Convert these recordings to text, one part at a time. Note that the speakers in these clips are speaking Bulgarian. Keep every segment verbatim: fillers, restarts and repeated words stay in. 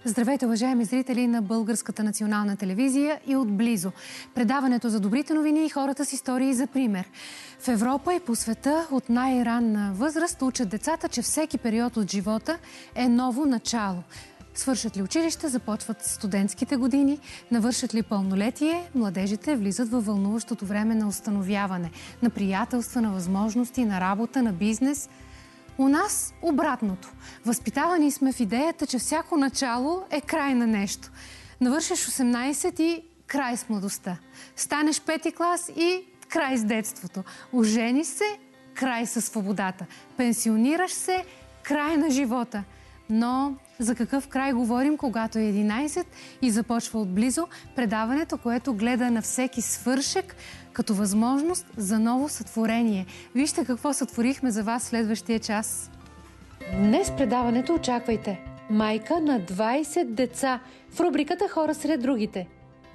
Здравейте, уважаеми зрители на Българската национална телевизия и отблизо. Предаването за добрите новини и хората с истории за пример. В Европа и по света от най-ранна възраст учат децата, че всеки период от живота е ново начало. Свършат ли училище, започват студентските години, навършат ли пълнолетие, младежите влизат във вълнуващото време на установяване, на приятелства, на възможности, на работа, на бизнес. У нас обратното. Възпитавани сме в идеята, че всяко начало е край на нещо. Навършиш осемнайсет и край с младостта. Станеш пети клас и край с детството. Ожениш се, край със свободата. Пенсионираш се, край на живота. Но за какъв край говорим, когато е единайсет и започва отблизо предаването, което гледа на всеки свършек като възможност за ново сътворение. Вижте какво сътворихме за вас следващия час. Днес предаването очаквайте. Майка на двайсет деца в рубриката "Хора сред другите".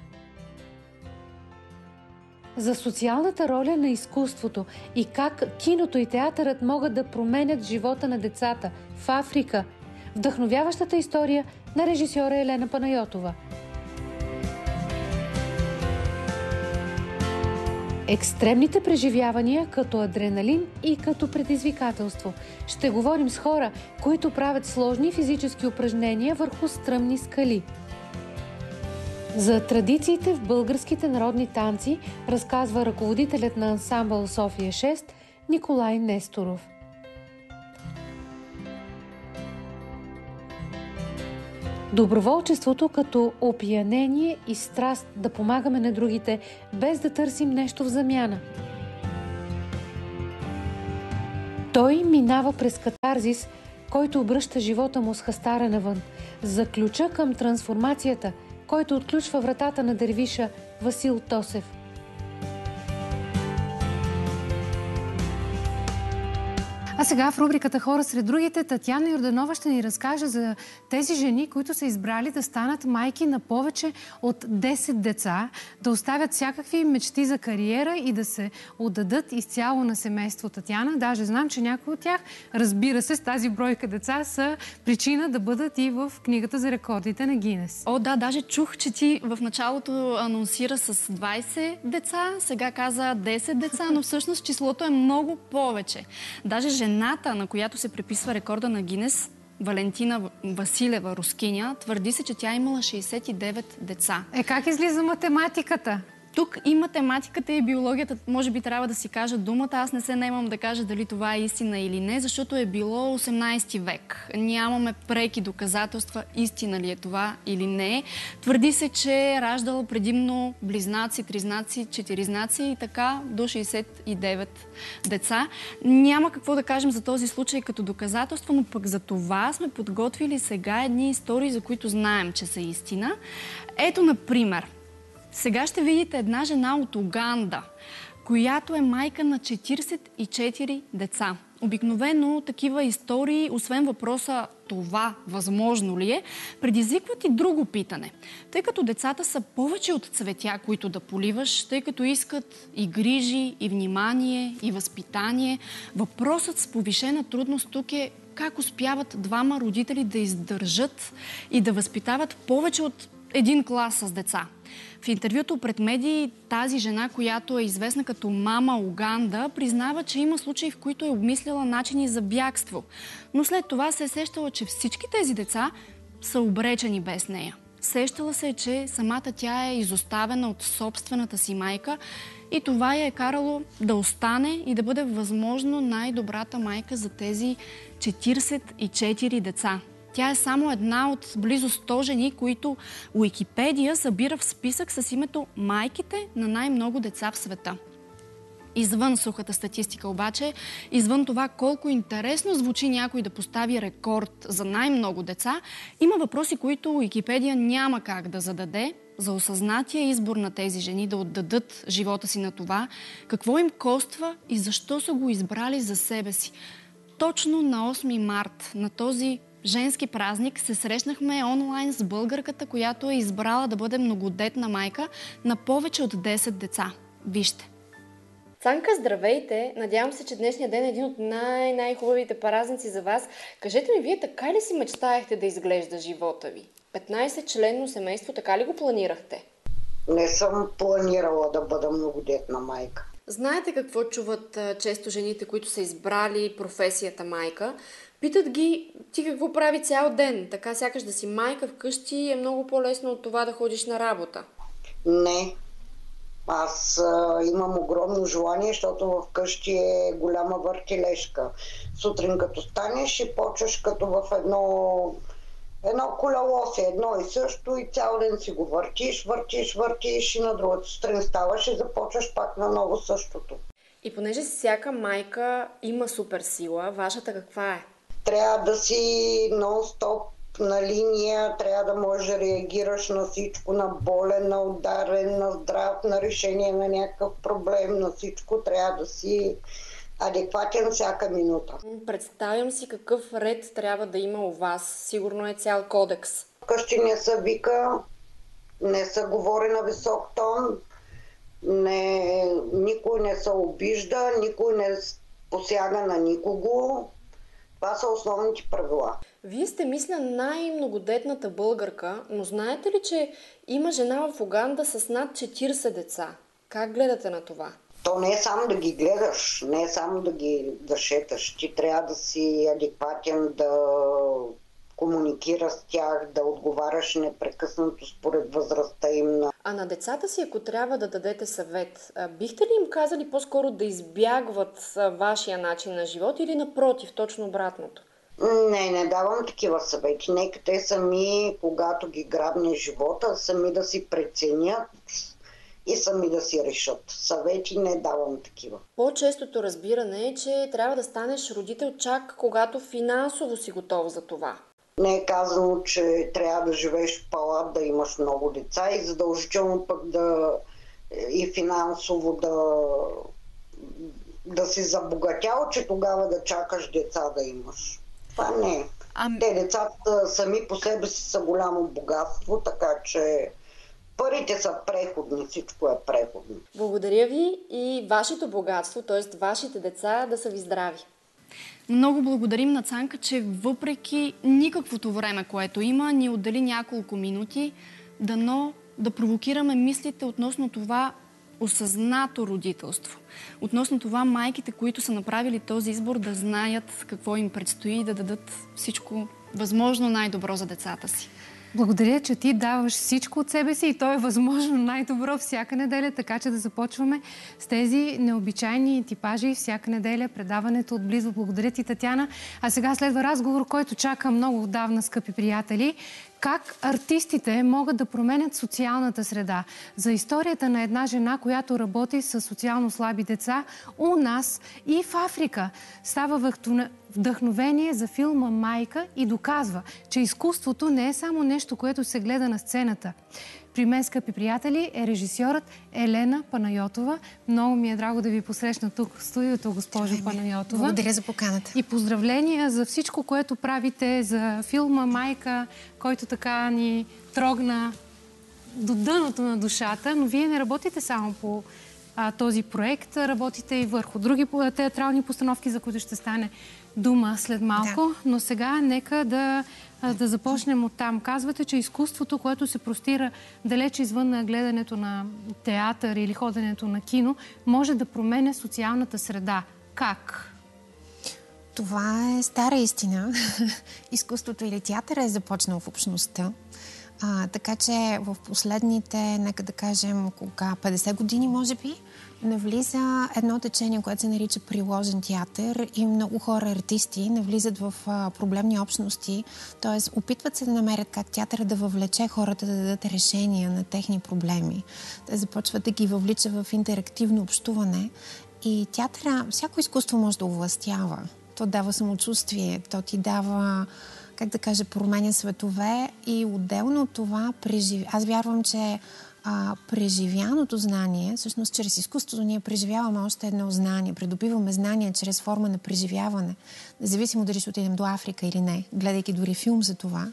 За социалната роля на изкуството и как киното и театърът могат да променят живота на децата в Африка. Вдъхновяващата история на режисьора Елена Панайотова. Екстремните преживявания като адреналин и като предизвикателство. Ще говорим с хора, които правят сложни физически упражнения върху стръмни скали. За традициите в българските народни танци разказва ръководителят на ансамбъл София шест Николай Несторов. Доброволчеството като опиянение и страст да помагаме на другите, без да търсим нещо в замяна. Той минава през катарзис, който обръща живота му с хастара навън, за ключа към трансформацията, който отключва вратата на дервиша Васил Тосев. А сега в рубриката "Хора сред другите" Татяна Йорданова ще ни разкаже за тези жени, които са избрали да станат майки на повече от десет деца, да оставят всякакви мечти за кариера и да се отдадат изцяло на семейство. Татяна, даже знам, че някои от тях, разбира се, с тази бройка деца са причина да бъдат и в книгата за рекордите на Гинес. О, да, даже чух, че ти в началото анонсира с двайсет деца, сега каза десет деца, но всъщност числото е много повече. Даже жената, на която се приписва рекорда на Гинес, Валентина Василева, рускиня, твърди се, че тя имала шейсет и девет деца. Е, как излиза математиката? Тук и математиката и биологията, може би трябва да си кажа думата. Аз не се наемам да кажа дали това е истина или не, защото е било осемнайсети век. Нямаме преки доказателства истина ли е това или не. Твърди се, че е раждала предимно близнаци, тризнаци, четиризнаци и така до шейсет и девет деца. Няма какво да кажем за този случай като доказателство, но пък за това сме подготвили сега едни истории, за които знаем, че са истина. Ето, например, сега ще видите една жена от Уганда, която е майка на четирийсет и четири деца. Обикновено такива истории, освен въпроса "това възможно ли е", предизвикват и друго питане. Тъй като децата са повече от цветя, които да поливаш, тъй като искат и грижи, и внимание, и възпитание, въпросът с повишена трудност тук е как успяват двама родители да издържат и да възпитават повече от един клас с деца. В интервюто пред медии тази жена, която е известна като Мама Уганда, признава, че има случаи, в които е обмисляла начини за бягство. Но след това се е сещала, че всички тези деца са обречени без нея. Сещала се, че самата тя е изоставена от собствената си майка и това я е карало да остане и да бъде възможно най-добрата майка за тези четирийсет и четири деца. Тя е само една от близо сто жени, които Уикипедия събира в списък с името майките на най-много деца в света. Извън сухата статистика обаче, извън това колко интересно звучи някой да постави рекорд за най-много деца, има въпроси, които Уикипедия няма как да зададе за осъзнатия избор на тези жени да отдадат живота си на това, какво им коства и защо са го избрали за себе си. Точно на осми март, на този женски празник, се срещнахме онлайн с българката, която е избрала да бъде многодетна майка на повече от десет деца. Вижте. Цанка, здравейте! Надявам се, че днешния ден е един от най-най-хубавите празници за вас. Кажете ми, вие така ли си мечтаехте да изглежда живота ви? петнайсет членно семейство, така ли го планирахте? Не съм планирала да бъда многодетна майка. Знаете какво чуват а, често жените, които са избрали професията майка? Питат ги, ти какво прави цял ден? Така сякаш да си майка вкъщи е много по-лесно от това да ходиш на работа. Не. Аз а, имам огромно желание, защото вкъщи е голяма въртележка. Сутрин като станеш и почваш като в едно, едно колело си, едно и също и цял ден си го въртиш, въртиш, въртиш и на другата сутрин ставаш и започваш пак наново същото. И понеже всяка майка има суперсила, вашата каква е? Трябва да си нон-стоп на линия, трябва да можеш да реагираш на всичко, на болен, на ударен, на здрав, на решение на някакъв проблем, на всичко. Трябва да си адекватен всяка минута. Представям си какъв ред трябва да има у вас. Сигурно е цял кодекс. Вкъщи не се вика, не се говори на висок тон, не, никой не се обижда, никой не посяга на никого. Това са основните правила. Вие сте, мисля, най-многодетната българка, но знаете ли, че има жена в Уганда с над четирийсет деца? Как гледате на това? То не е само да ги гледаш, не е само да ги да шеташ. Ти трябва да си адекватен, да комуникираш с тях, да отговаряш непрекъснато според възрастта им. А на децата си, ако трябва да дадете съвет, бихте ли им казали по-скоро да избягват вашия начин на живот или напротив, точно обратното? Не, не давам такива съвети. Нека те сами, когато ги грабне живота, сами да си преценят и сами да си решат. Съвети не давам такива. По-честото разбиране е, че трябва да станеш родител чак когато финансово си готов за това. Не е казано, че трябва да живееш в палат, да имаш много деца и задължително пък да и финансово да, да си забогатял, че тогава да чакаш деца да имаш. Това не е. А... Те децата сами по себе си са голямо богатство, така че парите са преходни, всичко е преходно. Благодаря ви и вашето богатство, т.е. вашите деца да са ви здрави. Много благодарим на Цанка, че въпреки никаквото време, което има, ни отдели няколко минути, дано да провокираме мислите относно това осъзнато родителство. Относно това майките, които са направили този избор, да знаят какво им предстои и да дадат всичко възможно най-добро за децата си. Благодаря, че ти даваш всичко от себе си и то е възможно най-добро всяка неделя, така че да започваме с тези необичайни типажи всяка неделя, предаването отблизо. Благодаря ти, Татяна. А сега следва разговор, който чака много отдавна, скъпи приятели. Как артистите могат да променят социалната среда? За историята на една жена, която работи с социално слаби деца у нас и в Африка. Става вдъхновение за филма «Майка» и доказва, че изкуството не е само нещо, което се гледа на сцената. При мен, скъпи приятели, е режисьорът Елена Панайотова. Много ми е драго да ви посрещна тук в студиото, госпожо Панайотова. Благодаря за поканата. И поздравления за всичко, което правите, за филма «Майка», който така ни трогна до дъното на душата. Но вие не работите само по а, този проект, работите и върху други театрални постановки, за които ще стане дума след малко. Да. Но сега нека да, да започнем оттам. Казвате, че изкуството, което се простира далеч извън на гледането на театър или ходенето на кино, може да променя социалната среда. Как? Това е стара истина. Изкуството или театъра е започнал в общността. А, така че в последните, нека да кажем, кога, петдесет години, може би, навлиза едно течение, което се нарича приложен театър и много хора, артисти, навлизат в а, проблемни общности, т.е. опитват се да намерят как театъра да въвлече хората да дадат решения на техни проблеми. Те започват да ги въвлича в интерактивно общуване и театъра, всяко изкуство може да овластява. То дава самочувствие, то ти дава, как да кажа, променя светове и отделно от това прежив... аз вярвам, че а, преживяното знание, всъщност чрез изкуството ние преживяваме още едно знание, придобиваме знание чрез форма на преживяване, независимо дали ще отидем до Африка или не, гледайки дори филм за това,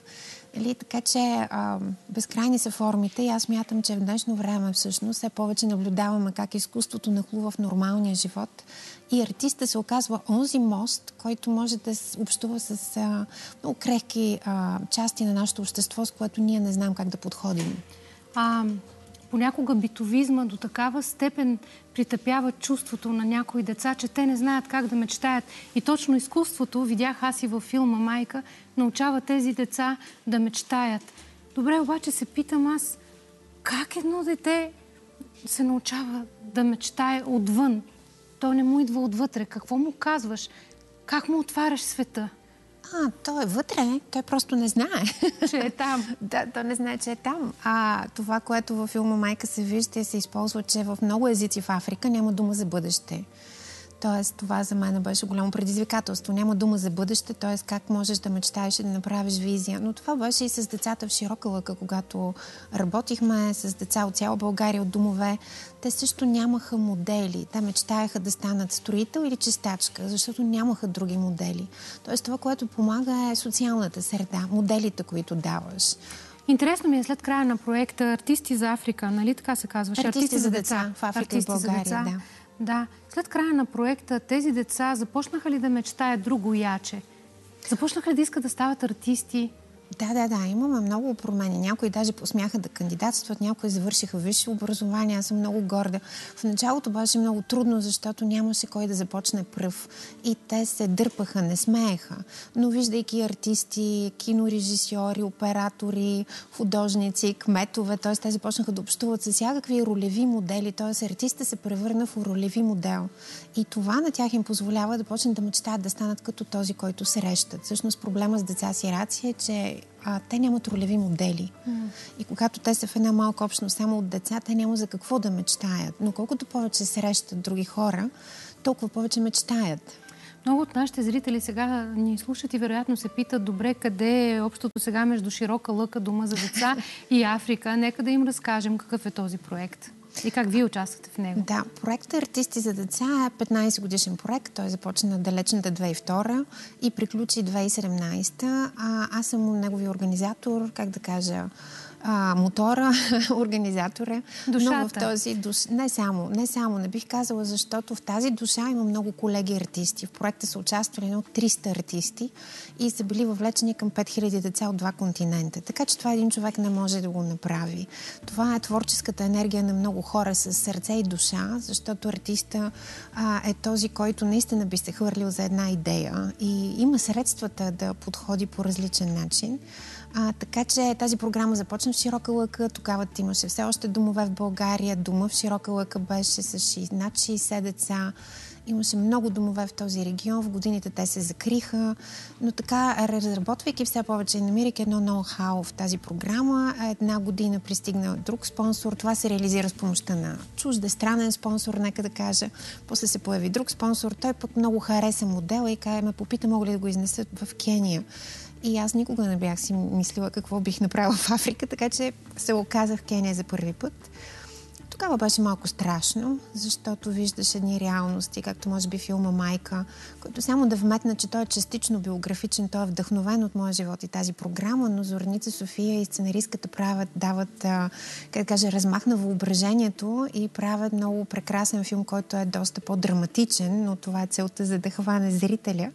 Или, така че а, безкрайни са формите и аз мятам, че в днешно време всъщност все повече наблюдаваме как изкуството нахлува в нормалния живот и артиста се оказва онзи мост, който може да общува с а, много крехки а, части на нашето общество, с което ние не знаем как да подходим. А, понякога битовизма до такава степен притъпява чувството на някои деца, че те не знаят как да мечтаят. И точно изкуството, видях аз и във филма "Майка", научава тези деца да мечтаят. Добре, обаче се питам аз, как едно дете се научава да мечтае отвън? То не му идва отвътре. Какво му казваш? Как му отваряш света? А, той е вътре, той просто не знае. Че е там. Да, той не знае, че е там. А това, което във филма "Майка" се вижда и се използва, че в много езици в Африка няма дума за бъдеще. Тоест, това за мен беше голямо предизвикателство. Няма дума за бъдеще, т.е. как можеш да мечтаеш и да направиш визия. Но това беше и с децата в Широка лъка, когато работихме с деца от цяла България, от домове. Те също нямаха модели. Те мечтаеха да станат строител или чистачка, защото нямаха други модели. Тоест, това, което помага, е социалната среда, моделите, които даваш. Интересно ми е след края на проекта "Артисти за Африка", нали така се казваше? Артисти, Артисти за деца в Африка и България, да. Да. След края на проекта тези деца започнаха ли да мечтаят друго яче? Започнаха ли да искат да стават артисти? Да, да, да. Имаме много промени. Някои даже посмяха да кандидатстват, някои завършиха висше образование. Аз съм много горда. В началото беше много трудно, защото нямаше кой да започне пръв. И те се дърпаха, не смееха. Но виждайки артисти, кинорежисьори, оператори, художници, кметове, т.е. те започнаха да общуват с всякакви ролеви модели. Т.е. артистът се превърна в ролеви модел. И това на тях им позволява да почнат да мечтаят да станат като този, който срещат. Всъщност проблема с деца-сираци е, че а, те нямат ролеви модели. Mm. И когато те са в една малка общност само от деца, те няма за какво да мечтаят. Но колкото повече срещат други хора, толкова повече мечтаят. Много от нашите зрители сега ни слушат и вероятно се питат, добре, къде е общото сега между Широка лъка, Дома за деца и Африка. Нека да им разкажем какъв е този проект. И как вие участвате в него? Да, проектът "Артисти за деца" е петнайсет годишен проект. Той започна далечната две хиляди и втора и приключи две хиляди и седемнайсета. А, аз съм неговия организатор, как да кажа, а, мотора, организатора. Душата. Но в този душ... Не само, не само, не бих казала, защото в тази душа има много колеги артисти. В проекта са участвали едно триста артисти и са били въвлечени към пет хиляди деца от два континента. Така че това един човек не може да го направи. Това е творческата енергия на много хора с сърце и душа, защото артиста а, е този, който наистина би се хвърлил за една идея и има средствата да подходи по различен начин. А, така че тази програма започна в Широка лъка. Тогава имаше все още домове в България. Дома в Широка лъка беше с над шейсет деца. Имаше много домове в този регион. В годините те се закриха. Но така, разработвайки все повече и намирайки едно ноу-хау в тази програма, една година пристигна друг спонсор. Това се реализира с помощта на чуждестранен спонсор, нека да кажа. После се появи друг спонсор. Той пък много хареса модела и ме попита, мога ли да го изнесат в Кения. И аз никога не бях си мислила какво бих направила в Африка, така че се оказах в Кения за първи път. Тогава беше малко страшно, защото виждаш едни реалности, както може би филма "Майка", който само да вметна, че той е частично биографичен, той е вдъхновен от моя живот и тази програма, но Зорница София и сценаристката правят, дават, как да кажа, размах на въображението и правят много прекрасен филм, който е доста по-драматичен, но това е целта, за да хване зрителя.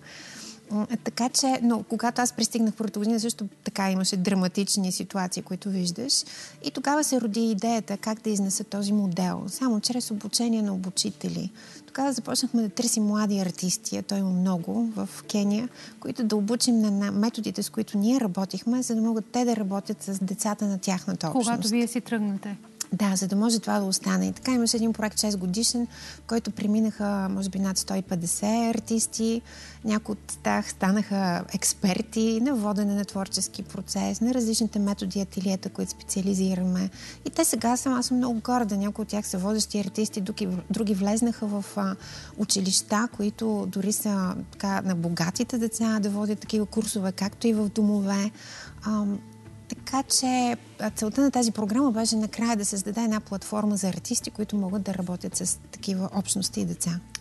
Така че, но когато аз пристигнах първата година, също така имаше драматични ситуации, които виждаш. И тогава се роди идеята как да изнеса този модел. Само чрез обучение на обучители. Тогава започнахме да търсим млади артисти, а той има много в Кения, които да обучим на методите, с които ние работихме, за да могат те да работят с децата на тяхната общност. Когато вие си тръгнете. Да, за да може това да остане. И така имаше един проект шест годишен, в който преминаха, може би, над сто и петдесет артисти. Някои от тях станаха експерти на водене на творчески процес, на различните методи и ателиета, които специализираме. И те сега съм, аз съм много горда. Някои от тях са водещи артисти, други, други влезнаха в а, училища, които дори са така, на богатите деца да водят такива курсове, както и в домове. А, Така че целта на тази програма беше накрая да създаде една платформа за артисти, които могат да работят с такива общности и деца.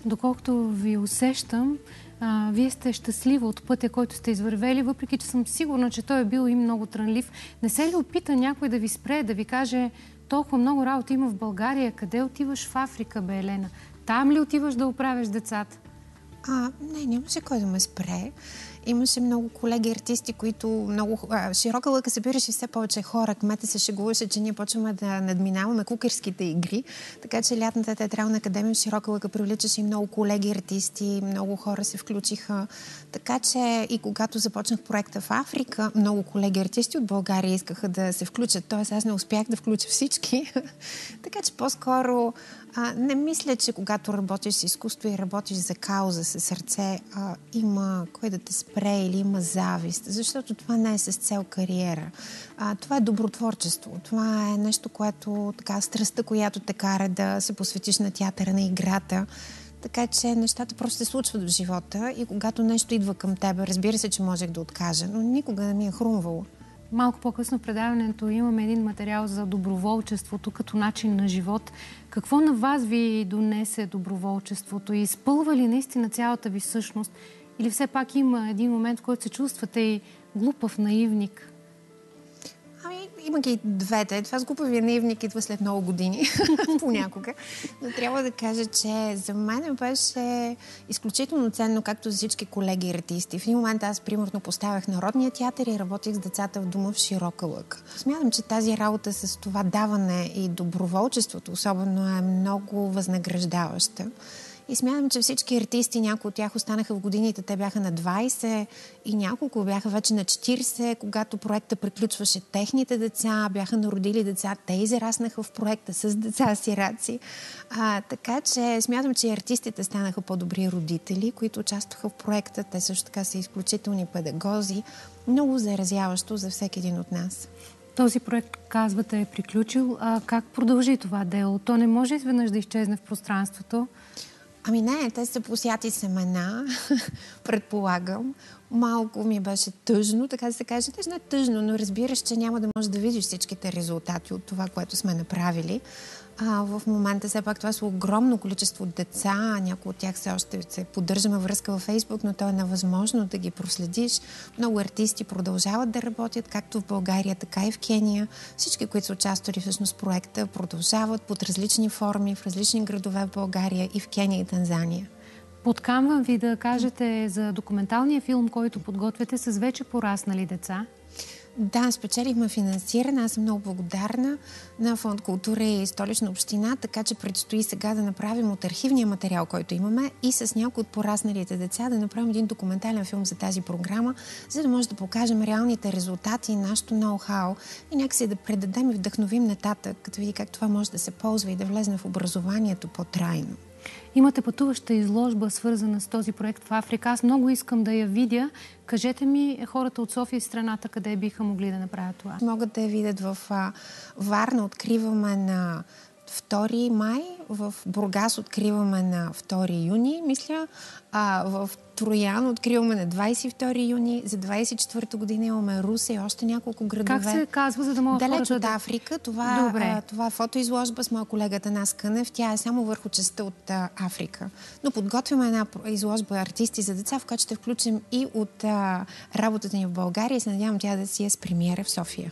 Доколкото ви усещам, а, вие сте щастлива от пътя, който сте извървели, въпреки че съм сигурна, че той е бил и много трънлив. Не се ли опита някой да ви спре, да ви каже: толкова много работа има в България, къде отиваш в Африка, бе, Елена? Там ли отиваш да оправяш децата? А, не, нямаше кой да ме спре. Имаше много колеги артисти, които много... А, широка лъка събираше все повече хора. Кмета се шегуваше, че ние почваме да надминаваме кукерските игри. Така че лятната театрална академия в Широка лъка привличаше и много колеги артисти, много хора се включиха. Така че и когато започнах проекта в Африка, много колеги артисти от България искаха да се включат. Тоест аз не успях да включа всички. Така че по-скоро а, не мисля, че когато работиш с изкуство и работиш за кауза, със сърце, а, има кой да те спре или има завист, защото това не е с цел кариера. А, това е добротворчество. Това е нещо, което така, страстта, която те кара да се посветиш на театъра, на играта. Така че нещата просто се случват в живота и когато нещо идва към тебе, разбира се, че можех да откажа, но никога не ми е хрумвало. Малко по-късно в предаването имаме един материал за доброволчеството като начин на живот. Какво на вас ви донесе доброволчеството? И изпълва ли наистина цялата ви същност? Или все пак има един момент, в който се чувствате и глупав наивник? Ами, има ги двете. Това с глупавия наивник идва след много години, понякога. Но трябва да кажа, че за мен беше изключително ценно, както за всички колеги и артисти. В един момент аз, примерно, поставях Народния театър и работих с децата в дома в Широка лъка. Смятам, че тази работа с това даване и доброволчеството особено е много възнаграждаваща. И смятам, че всички артисти, някои от тях останаха в годините, те бяха на двайсет и няколко бяха вече на четирийсет, когато проекта приключваше техните деца, бяха народили деца, те израснаха в проекта с деца сираци. А, така че смятам, че артистите станаха по-добри родители, които участваха в проекта. Те също така са изключителни педагози. Много заразяващо за всеки един от нас. Този проект, казвате, е приключил. А как продължи това дело? То не може изведнъж да изчезне в пространството. Ами не, те са посяти семена, предполагам. Малко ми беше тъжно, така да се каже. Те не е тъжно, но разбираш, че няма да можеш да видиш всичките резултати от това, което сме направили. А, в момента все пак това са огромно количество деца. Някои от тях все още се поддържаме връзка във Фейсбук, но то е невъзможно да ги проследиш. Много артисти продължават да работят, както в България, така и в Кения. Всички, които са участвали всъщност в проекта, продължават под различни форми в различни градове в България и в Кения и Танзания. Подкамвам ви да кажете за документалния филм, който подготвяте с вече пораснали деца. Да, спечелихме финансиране. Аз съм много благодарна на Фонд култура и Столична община, така че предстои сега да направим от архивния материал, който имаме, и с някои от порасналите деца да направим един документален филм за тази програма, за да може да покажем реалните резултати, нашето ноу-хау и някакси да предадем и вдъхновим нататък, като види как това може да се ползва и да влезне в образованието по-трайно. Имате пътуваща изложба, свързана с този проект в Африка. Аз много искам да я видя. Кажете ми, хората от София и страната, къде биха могли да направят това? Могат да я видят в а, Варна. Откриваме на втори май, в Бургас откриваме на втори юни, мисля. А, в Троян откриваме на двайсет и втори юни. За двайсет и четвърта година имаме Русе и още няколко градове. Как се казва, за да могат Далеч хората от да... Африка. Това, а, това е фотоизложба с моя колега Атанас Кънев. Тя е само върху частта от а, Африка. Но подготвяме една изложба артисти за деца, в която ще включим и от а, работата ни в България и се надявам тя да си е с премиера в София.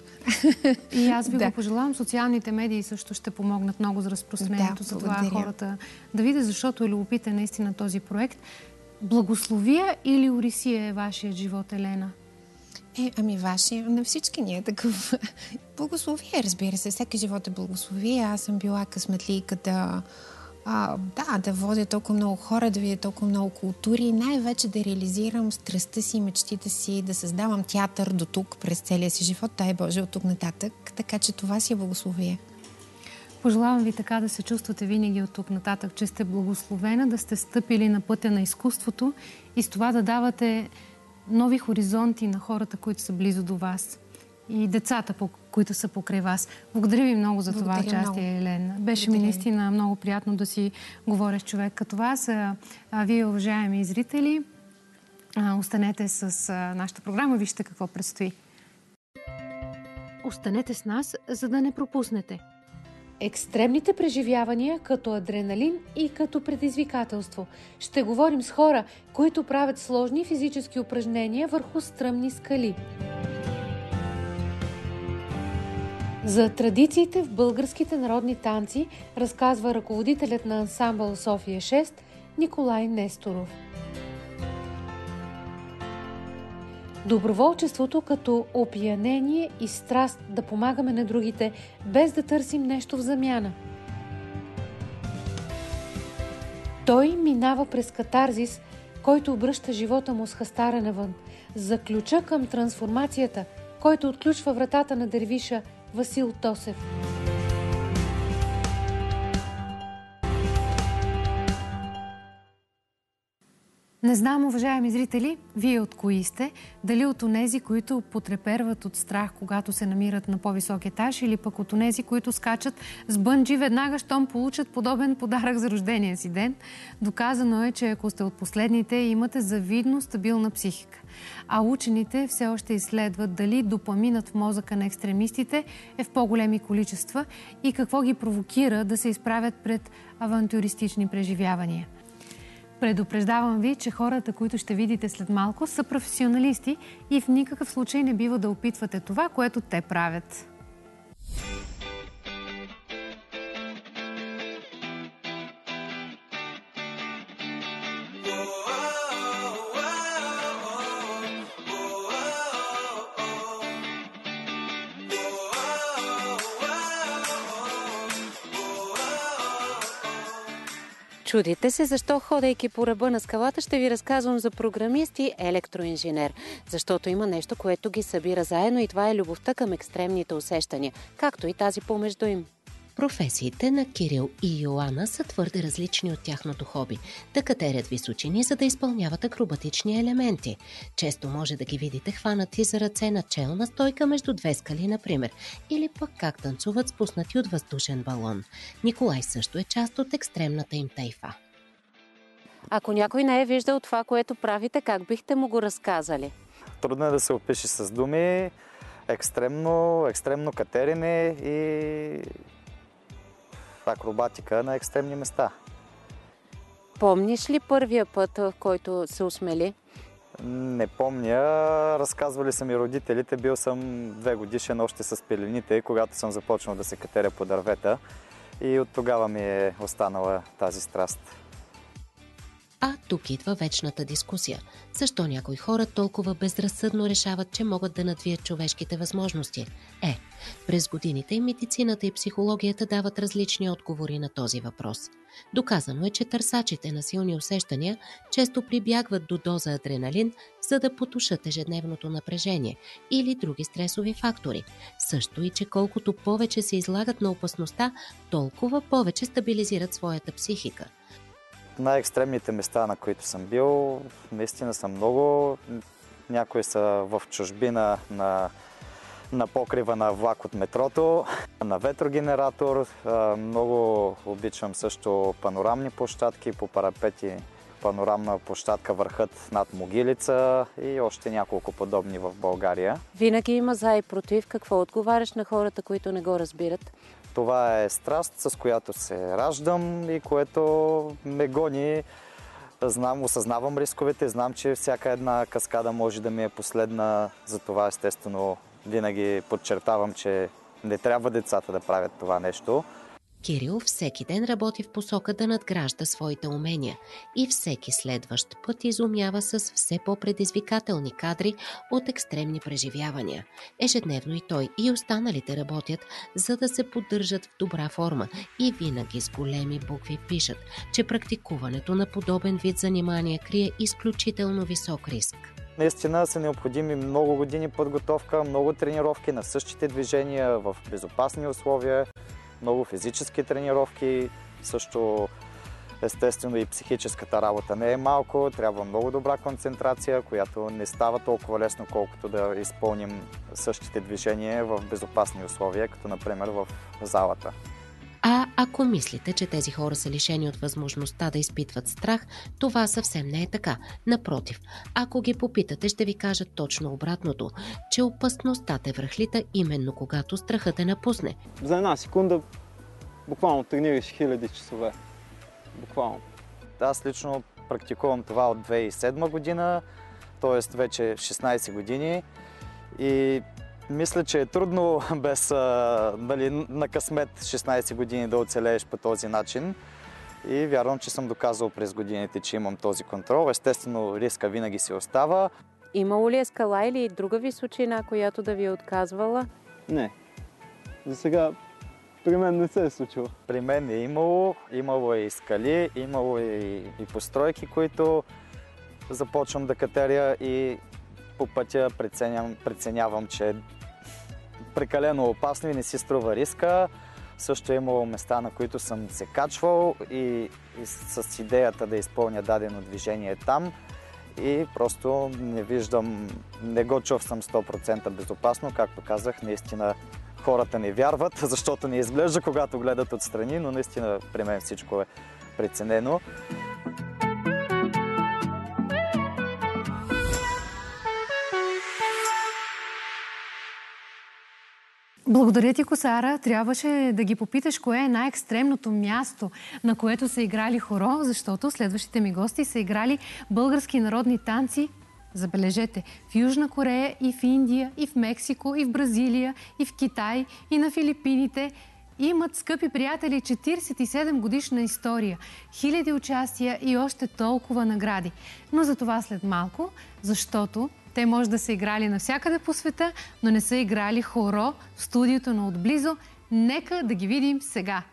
И аз ви да. го пожелавам. Социалните медии също ще помогнат много за разпространението, да, за това хората да видят, защото е любопитен наистина този проект. Благословия или Орисия е вашият живот, Елена? Е, ами вашия, на всички ни е такъв. Благословие, разбира се. Всеки живот е благословие. Аз съм била късметлийка да, а, да, да водя толкова много хора, да видя толкова много култури и най-вече да реализирам страстта си, мечтите си, да създавам театър до тук през целия си живот. Дай Боже, от тук нататък. Така че това си е благословие. Пожелавам ви така да се чувствате винаги от тук нататък, че сте благословена, да сте стъпили на пътя на изкуството и с това да давате нови хоризонти на хората, които са близо до вас и децата, които са покрай вас. Благодаря ви много за Благодаря това участие, Елена. Беше Благодаря. Ми наистина много приятно да си говоря с човек като вас. А, а вие, уважаеми зрители, а, останете с а, нашата програма, вижте какво предстои. Останете с нас, за да не пропуснете. екстремните преживявания като адреналин и като предизвикателство. Ще говорим с хора, които правят сложни физически упражнения върху стръмни скали. За традициите в българските народни танци разказва ръководителят на ансамбъл София шест Николай Несторов. Доброволчеството като опиянение и страст да помагаме на другите, без да търсим нещо в замяна. Той минава през катарзис, който обръща живота му с хастара навън. За ключа към трансформацията, който отключва вратата на дервиша Васил Тосев. Не знам, уважаеми зрители, вие от кои сте? Дали от онези, които потреперват от страх, когато се намират на по-висок етаж, или пък от онези, които скачат с бънджи веднага, щом получат подобен подарък за рождения си ден? Доказано е, че ако сте от последните, имате завидно стабилна психика. А учените все още изследват дали допаминът в мозъка на екстремистите е в по-големи количества и какво ги провокира да се изправят пред авантюристични преживявания. Предупреждавам ви, че хората, които ще видите след малко, са професионалисти и в никакъв случай не бива да опитвате това, което те правят. Чудите се защо, ходейки по ръба на скалата, ще ви разказвам за програмист и електроинженер. Защото има нещо, което ги събира заедно, и това е любовта към екстремните усещания, както и тази помежду им. Професиите на Кирил и Йоана са твърде различни от тяхното хоби. Да катерят височини, за да изпълняват акробатични елементи. Често може да ги видите хванати за ръце на челна стойка между две скали, например. Или пък как танцуват спуснати от въздушен балон. Николай също е част от екстремната им тайфа. Ако някой не е виждал това, което правите, как бихте му го разказали? Трудно е да се опише с думи. Екстремно, екстремно катерене и акробатика на екстремни места. Помниш ли първия път, в който се осмели? Не помня. Разказвали са ми родителите. Бил съм две годишен още с пелените, когато съм започнал да се катеря по дървета. И от тогава ми е останала тази страст. А тук идва вечната дискусия. Защо някои хора толкова безразсъдно решават, че могат да надвият човешките възможности? Е, през годините и медицината и психологията дават различни отговори на този въпрос. Доказано е, че търсачите на силни усещания често прибягват до доза адреналин, за да потушат ежедневното напрежение или други стресови фактори. Също и, че колкото повече се излагат на опасността, толкова повече стабилизират своята психика. Най-екстремните места, на които съм бил, наистина са много. Някои са в чужбина на, на покрива на влак от метрото, на ветрогенератор. Много обичам също панорамни площадки, по парапети, панорамна площадка върхът над Могилица и още няколко подобни в България. Винаги има за и против. Какво отговаряш на хората, които не го разбират? Това е страст, с която се раждам и което ме гони. Знам, осъзнавам рисковете, знам, че всяка една каскада може да ми е последна. Затова естествено винаги подчертавам, че не трябва децата да правят това нещо. Кирил всеки ден работи в посока да надгражда своите умения и всеки следващ път изумява с все по-предизвикателни кадри от екстремни преживявания. Ежедневно и той, и останалите работят, за да се поддържат в добра форма, и винаги с големи букви пишат, че практикуването на подобен вид занимания крие изключително висок риск. Наистина са необходими много години подготовка, много тренировки на същите движения в безопасни условия, много физически тренировки, също естествено и психическата работа не е малко, трябва много добра концентрация, която не става толкова лесно, колкото да изпълним същите движения в безопасни условия, като например в залата. А ако мислите, че тези хора са лишени от възможността да изпитват страх, това съвсем не е така. Напротив, ако ги попитате, ще ви кажат точно обратното, че опасността те връхлита именно когато страхът те напусне. За една секунда буквално тренираш хиляди часове. Буквално. Аз лично практикувам това от две хиляди и седма година, т.е. вече шестнайсет години. И мисля, че е трудно без а, нали, на късмет шестнайсет години да оцелееш по този начин. И вярвам, че съм доказал през годините, че имам този контрол. Естествено, риска винаги си остава. Имало ли е скала или друга височина, която да ви е отказвала? Не. За сега при мен не се е случило. При мен е имало. Имало е и скали, имало е и, и постройки, които започвам да катеря и по пътя преценявам, преценявам, че е прекалено опасно и не си струва риска. Също е имало места, на които съм се качвал и, и с идеята да изпълня дадено движение там. И просто не виждам, не го чувствам сто процента безопасно. Както казах, наистина хората не вярват, защото не изглежда, когато гледат отстрани, но наистина при мен всичко е преценено. Благодаря ти, Косара. Трябваше да ги попиташ кое е най-екстремното място, на което са играли хоро, защото следващите ми гости са играли български народни танци, забележете, в Южна Корея и в Индия, и в Мексико, и в Бразилия, и в Китай, и на Филипините. Имат, скъпи приятели, четирийсет и седем годишна история, хиляди участия и още толкова награди. Но за това след малко, защото те може да са играли навсякъде по света, но не са играли хоро в студиото на Отблизо. Нека да ги видим сега.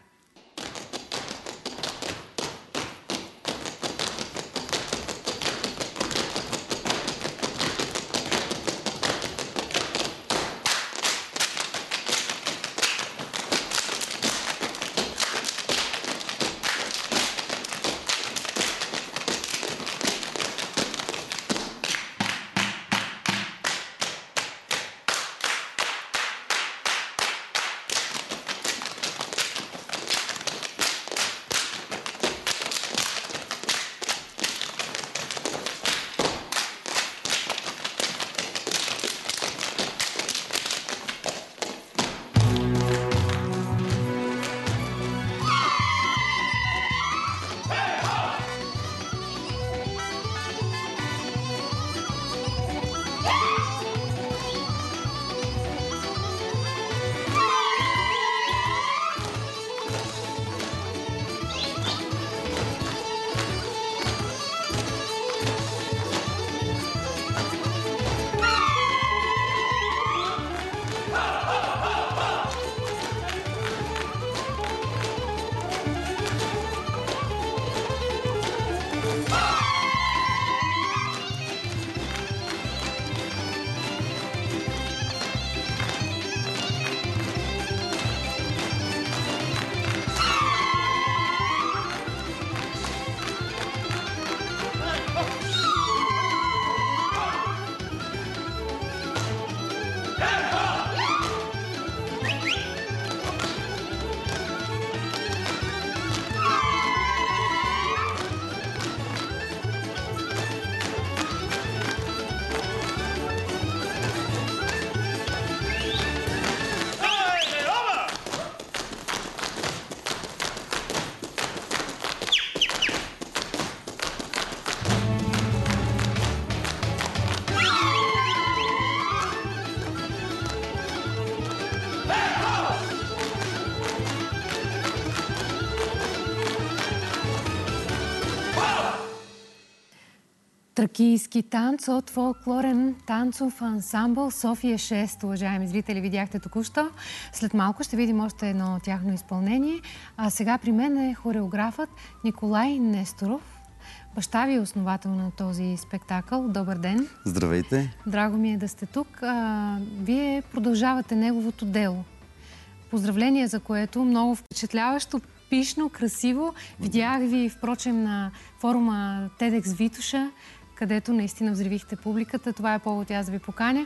Тракийски танц от фолклорен танцов ансамбъл София шест. Уважаеми зрители, видяхте току-що. След малко ще видим още едно тяхно изпълнение. А сега при мен е хореографът Николай Несторов. Баща ви е основател на този спектакъл. Добър ден! Здравейте! Драго ми е да сте тук. А, вие продължавате неговото дело. Поздравления за което. Много впечатляващо, пишно, красиво. Видях ви, впрочем, на форума TEDx Витоша, където наистина взривихте публиката. Това е повод аз да ви поканя.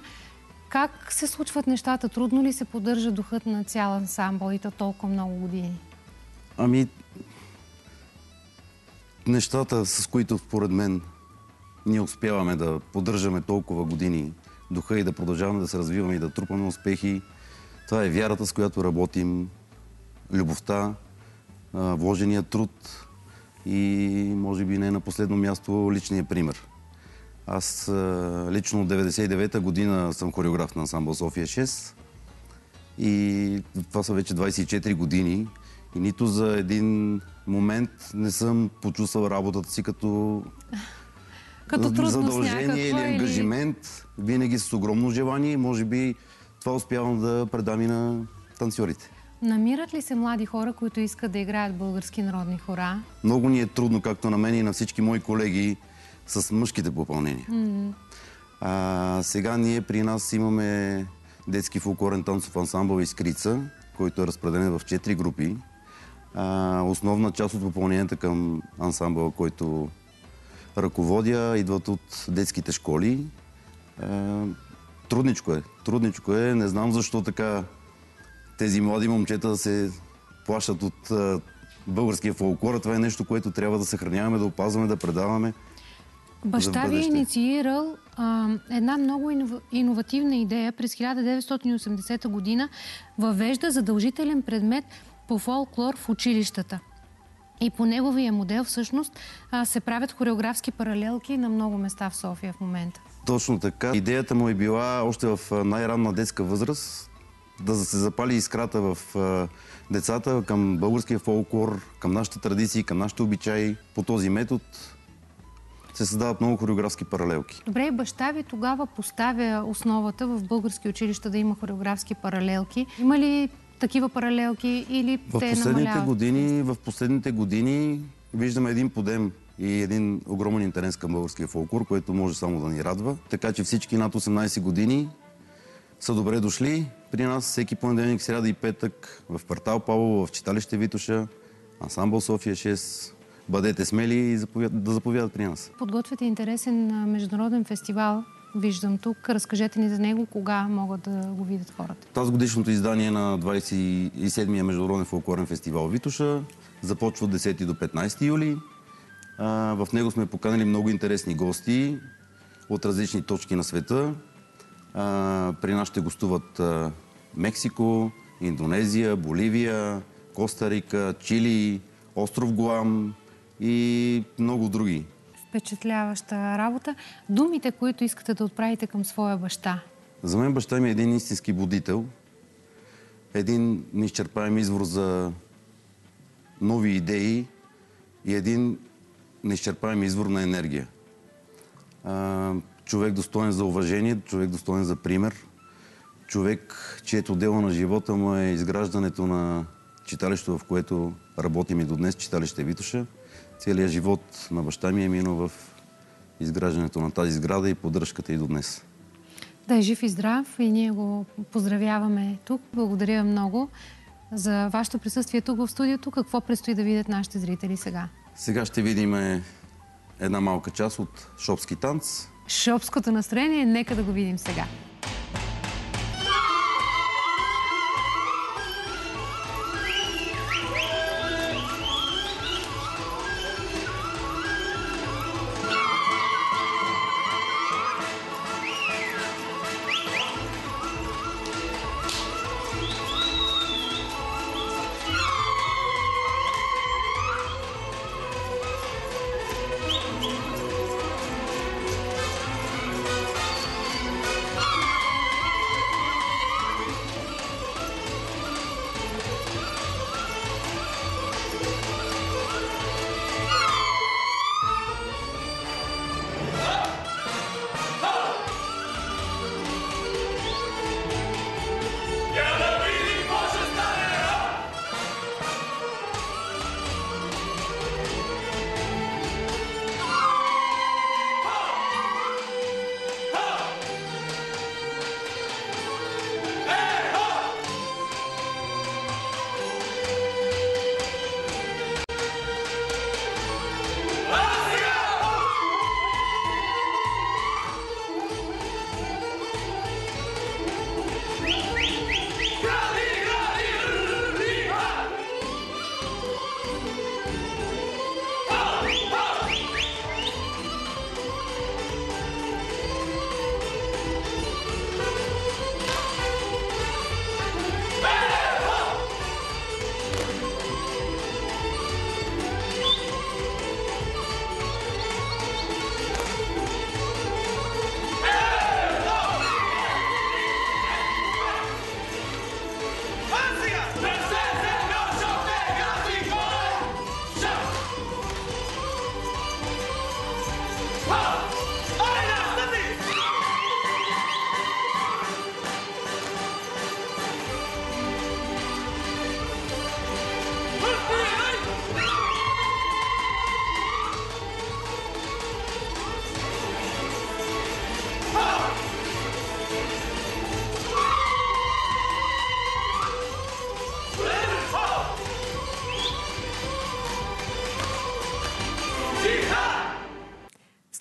Как се случват нещата? Трудно ли се поддържа духът на цял ансамбъл и то толкова много години? Ами, нещата, с които според мен ние успяваме да поддържаме толкова години духа и да продължаваме да се развиваме и да трупаме успехи, това е вярата, с която работим, любовта вложения труд и може би не на последно място личния пример. Аз лично от деветдесет и девета година съм хореограф на ансамбъл София шест и това са вече двадесет и четири години и нито за един момент не съм почувствал работата си като, като задължение или ангажимент. Или... Винаги с огромно желание и може би това успявам да предам и на танцорите. Намират ли се млади хора, които искат да играят български народни хора? Много ни е трудно, както на мен и на всички мои колеги, с мъжките попълнения. Mm-hmm. А, сега ние при нас имаме детски фолклорен танцов ансамбъл Искрица, който е разпределен в четири групи. А, основна част от попълненията към ансамбъла, който ръководя, идват от детските школи. А, трудничко е. Трудничко е. Не знам защо така тези млади момчета да се плашат от а, българския фолклор. Това е нещо, което трябва да съхраняваме, да опазваме, да предаваме. Баща ви е инициирал а, една много иновативна идея. През хиляда деветстотин и осемдесета година въвежда задължителен предмет по фолклор в училищата. И по неговия модел всъщност а, се правят хореографски паралелки на много места в София в момента. Точно така. Идеята му е била още в най-ранна детска възраст да се запали искрата в а, децата към българския фолклор, към нашите традиции, към нашите обичаи. По този метод се създават много хореографски паралелки. Добре, и баща ви тогава поставя основата в български училища да има хореографски паралелки. Има ли такива паралелки или в те последните намаляват? години, в последните години виждаме един подем и един огромен интерес към българския фолклор, което може само да ни радва. Така че всички над осемнадесет години са добре дошли при нас всеки понеделник, сряда и петък в квартал Павлово, в читалище Витоша, ансамбъл София шест. Бъдете смели и да заповядат при нас. Подготвяте интересен международен фестивал, виждам тук. Разкажете ни за него, кога могат да го видят хората. Тази годишното издание на двадесет и седмия международен фолклорен фестивал Витоша започва от десети до петнадесети юли. В него сме поканили много интересни гости от различни точки на света. При нас ще гостуват Мексико, Индонезия, Боливия, Коста Рика, Чили, остров Гуам и много други. Впечатляваща работа. Думите, които искате да отправите към своя баща? За мен баща ми е един истински будител. Един неизчерпаем извор за нови идеи и един неизчерпаем извор на енергия. Човек достоен за уважение, човек достоен за пример. Човек, чието дело на живота му е изграждането на читалището, в което работим и до днес, читалище Витоша. Целият живот на баща ми е минал в изграждането на тази сграда и поддръжката и до днес. Да е жив и здрав и ние го поздравяваме тук. Благодаря много за вашето присъствие тук в студиото. Какво предстои да видят нашите зрители сега? Сега ще видим една малка част от шопски танц. Шопското настроение, нека да го видим сега.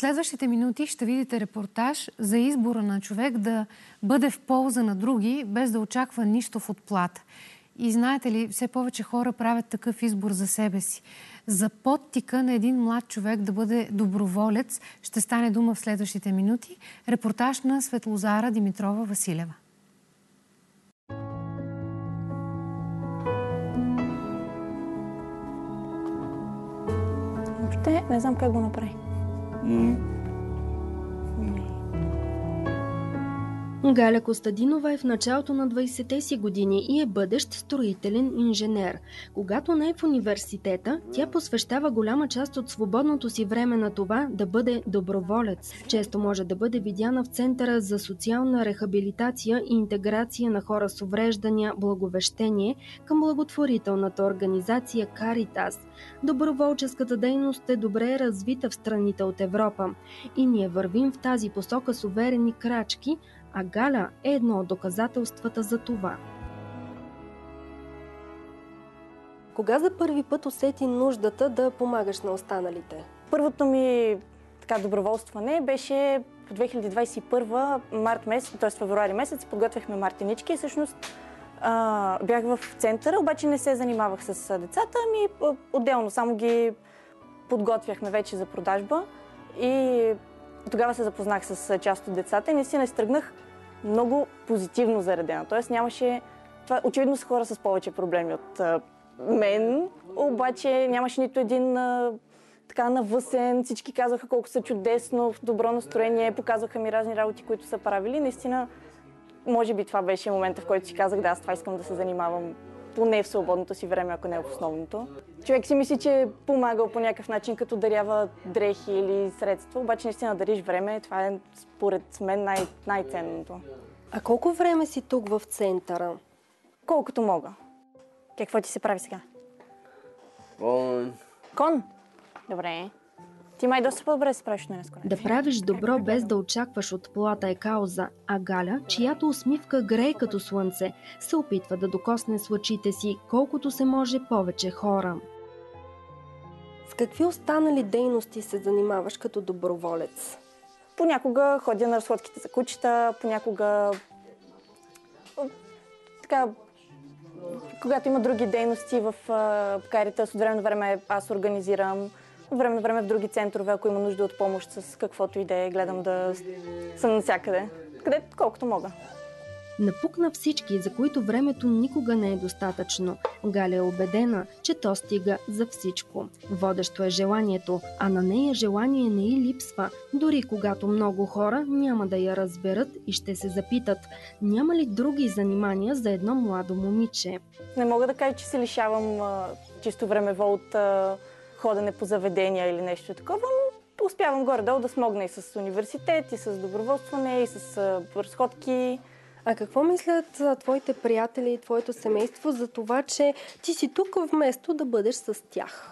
следващите минути ще видите репортаж за избора на човек да бъде в полза на други, без да очаква нищо в отплата. И знаете ли, все повече хора правят такъв избор за себе си. За подтика на един млад човек да бъде доброволец ще стане дума в следващите минути. Репортаж на Светлозара Димитрова-Василева. Въобще не знам как го направи. Галя Костадинова е в началото на двайсетте си години и е бъдещ строителен инженер. Когато не е в университета, тя посвещава голяма част от свободното си време на това да бъде доброволец. Често може да бъде видяна в Центъра за социална рехабилитация и интеграция на хора с увреждания Благовещение към благотворителната организация Каритас. Доброволческата дейност е добре развита в страните от Европа и ние вървим в тази посока с уверени крачки, а Галя е едно от доказателствата за това. Кога за първи път усети нуждата да помагаш на останалите? Първото ми така, доброволстване беше в две хиляди двайсет и първа март месец, т.е. февруари месец, подготвяхме мартинички и всъщност а, бях в центъра, обаче не се занимавах с децата, ами отделно само ги подготвяхме вече за продажба и тогава се запознах с част от децата и наистина изтръгнах много позитивно заредена. Тоест нямаше... Това, очевидно са хора с повече проблеми от а, мен, обаче нямаше нито един а, така навъсен. Всички казаха колко са чудесно, в добро настроение, показваха ми разни работи, които са правили. Наистина, може би това беше момента, в който си казах, да, аз това искам да се занимавам поне в свободното си време, ако не в основното. Човек си мисли, че е помагал по някакъв начин, като дарява дрехи или средства, обаче наистина дариш време, това е според мен най- най-ценното. А колко време си тук в центъра? Колкото мога. Какво ти се прави сега? Кон. Кон? Добре. Ти май доста по-добре се справиш на скоро. Да правиш добро без да очакваш отплата е кауза, а Галя, чиято усмивка грее като слънце, се опитва да докосне с лъчите си колкото се може повече хора. С какви останали дейности се занимаваш като доброволец? Понякога ходя на разходките за кучета, понякога така, когато има други дейности в Каритас, от време на време аз организирам. От време на време в други центрове, ако има нужда от помощ с каквото и да е, гледам да съм навсякъде. Където, колкото мога. Напукна всички, за които времето никога не е достатъчно. Галя е убедена, че то стига за всичко. Водещо е желанието, а на нея желание не й липсва, дори когато много хора няма да я разберат и ще се запитат, няма ли други занимания за едно младо момиче. Не мога да кажа, че се лишавам а, чисто времево от а, ходене по заведения или нещо такова, но успявам горе-долу да смогна и с университет, и с доброволстване, и с а, разходки. А какво мислят твоите приятели и твоето семейство за това, че ти си тук вместо да бъдеш с тях?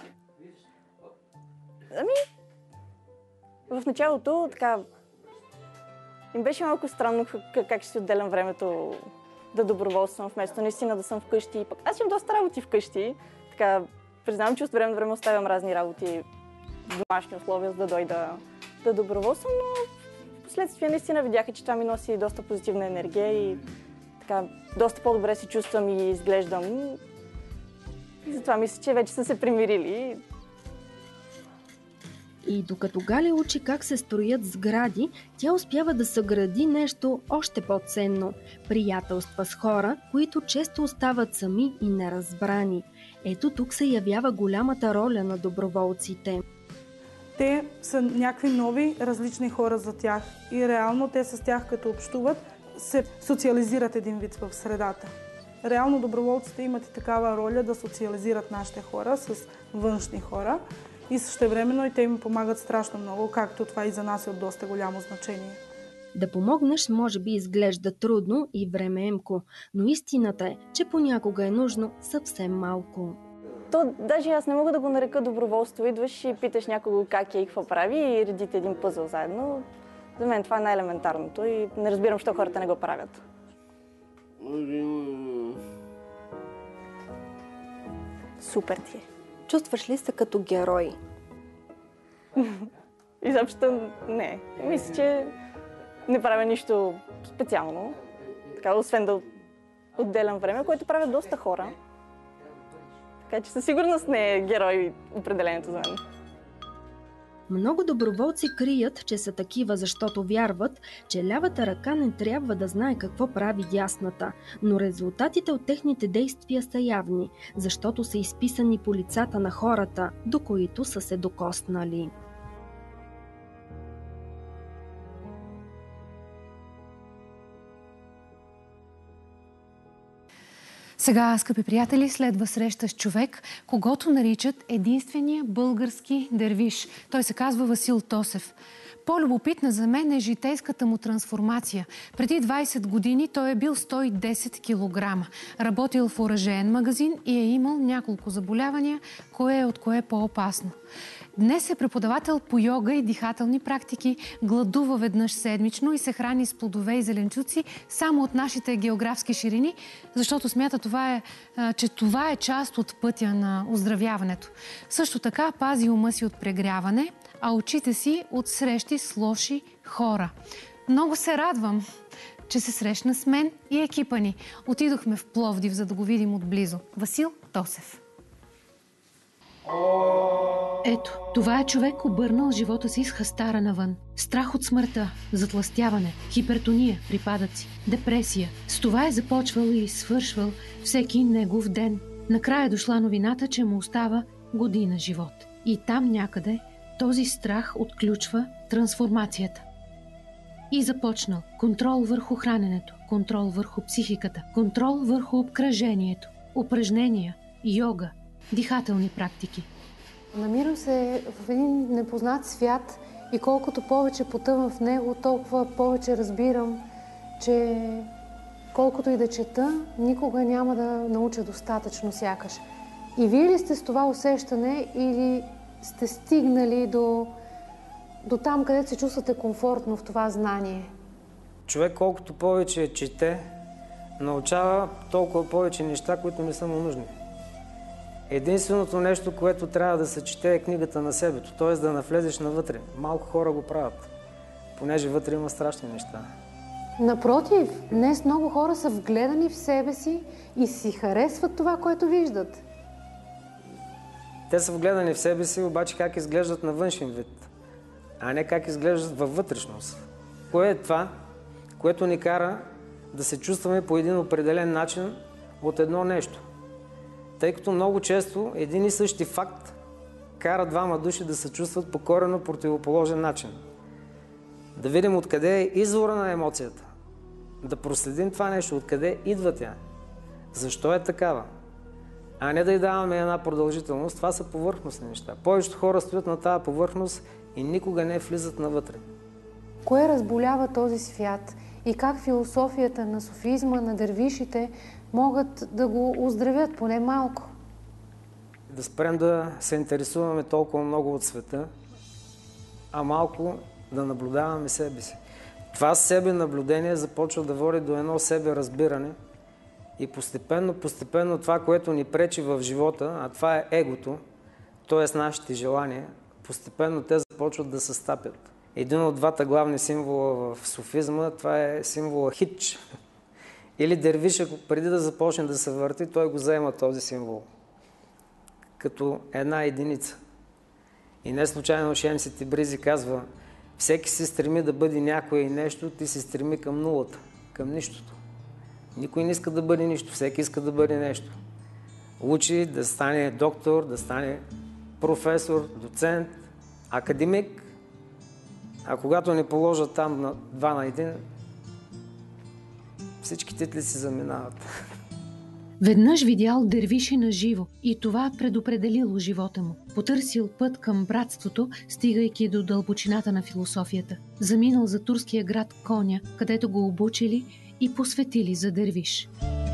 Ами, в началото така им беше малко странно как, как ще си отделям времето да доброволствам вместо наистина да съм вкъщи. Пък аз имам доста работи вкъщи. Така, признавам, че от време на време оставям разни работи в домашни условия, за да дойда да доброволствам, но вследствие наистина видяха, че това ми носи доста позитивна енергия и така, доста по-добре се чувствам и изглеждам. И затова мисля, че вече са се примирили. И докато Галя учи как се строят сгради, тя успява да съгради нещо още по-ценно – приятелства с хора, които често остават сами и неразбрани. Ето тук се явява голямата роля на доброволците. Те са някакви нови, различни хора за тях и реално те с тях, като общуват, се социализират един вид в средата. Реално доброволците имат и такава роля да социализират нашите хора с външни хора и същевременно и те им помагат страшно много, както това и за нас е от доста голямо значение. Да помогнеш може би изглежда трудно и времеемко, но истината е, че понякога е нужно съвсем малко. То даже аз не мога да го нарека доброволство. Идваш и питаш някого как е и какво прави и редите един пъзъл заедно. За мен това е най-елементарното и не разбирам, защо хората не го правят. Супер ти е. Чувстваш ли се като герой? Изобщо не. Мисля, че не правя нищо специално. Така, освен да отделям време, което правят доста хора. Така че със сигурност не е герой определението за мен. Много доброволци крият, че са такива, защото вярват, че лявата ръка не трябва да знае какво прави дясната. Но резултатите от техните действия са явни, защото са изписани по лицата на хората, до които са се докоснали. Сега, скъпи приятели, следва среща с човек, когото наричат единствения български дервиш. Той се казва Васил Тосев. По-любопитна за мен е житейската му трансформация. Преди двайсет години той е бил сто и десет килограма. Работил в оръжеен магазин и е имал няколко заболявания, кое от кое е по-опасно. Днес е преподавател по йога и дихателни практики, гладува веднъж седмично и се храни с плодове и зеленчуци само от нашите географски ширини, защото смята, това е, че това е част от пътя на оздравяването. Също така пази ума си от прегряване, а очите си от срещи с лоши хора. Много се радвам, че се срещна с мен и екипа ни. Отидохме в Пловдив, за да го видим отблизо. Васил Тосев. Ето, това е човек, обърнал живота си с хастара навън. Страх от смъртта, затлъстяване, хипертония, припадъци, депресия. С това е започвал и свършвал всеки негов ден. Накрая дошла новината, че му остава година живот. И там някъде този страх отключва трансформацията. И започнал контрол върху храненето, контрол върху психиката, контрол върху обкръжението, упражнения, йога, дихателни практики. Намирам се в един непознат свят и колкото повече потъвам в него, толкова повече разбирам, че колкото и да чета, никога няма да науча достатъчно сякаш. И вие ли сте с това усещане или сте стигнали до, до там, където се чувствате комфортно в това знание? Човек колкото повече чете, научава толкова повече неща, които не са му нужни. Единственото нещо, което трябва да се чете, е книгата на себето, т.е. да навлезеш навътре. Малко хора го правят, понеже вътре има страшни неща. Напротив, днес много хора са вгледани в себе си и си харесват това, което виждат. Те са вгледани в себе си, обаче как изглеждат на външен вид, а не как изглеждат във вътрешност. Кое е това, което ни кара да се чувстваме по един определен начин от едно нещо? Тъй като много често един и същи факт кара двама души да се чувстват по коренно противоположен начин. Да видим откъде е извора на емоцията. Да проследим това нещо, откъде идва тя. Защо е такава? А не да й даваме една продължителност. Това са повърхностни неща. Повечето хора стоят на тази повърхност и никога не влизат навътре. Кое разболява този свят и как философията на софизма, на дервишите могат да го оздравят поне малко? Да спрем да се интересуваме толкова много от света, а малко да наблюдаваме себе си. Това себе наблюдение започва да води до едно себе разбиране и постепенно, постепенно това, което ни пречи в живота, а това е егото, т.е. нашите желания, постепенно те започват да се стапят. Един от двата главни символа в софизма, това е символа хич. Или дервиша, преди да започне да се върти, той го заема този символ. Като една единица. И не случайно Шемси Тебризи казва, всеки се стреми да бъде някое нещо, ти се стреми към нулата, към нищото. Никой не иска да бъде нищо, всеки иска да бъде нещо. Учи да стане доктор, да стане професор, доцент, академик, а когато ни положат там на два на един, всички титли си заминават. Веднъж видял дервиши на живо и това предопределило живота му. Потърсил път към братството, стигайки до дълбочината на философията. Заминал за турския град Коня, където го обучили и посветили за дервиш.